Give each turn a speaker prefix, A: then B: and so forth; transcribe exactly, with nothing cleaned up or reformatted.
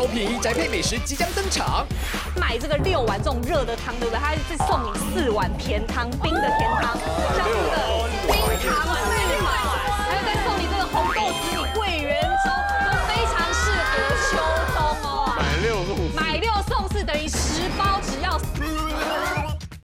A: 超便宜宅配美食即将登场。
B: 买这个六碗这种热的汤，对不对？它是送你四碗甜汤，冰的甜汤，像这个冰糖四碗，还有再送你这个红豆紫米桂圆粥，都非常适合秋冬哦。
C: 买六送四，
B: 买六送四等于十包只要四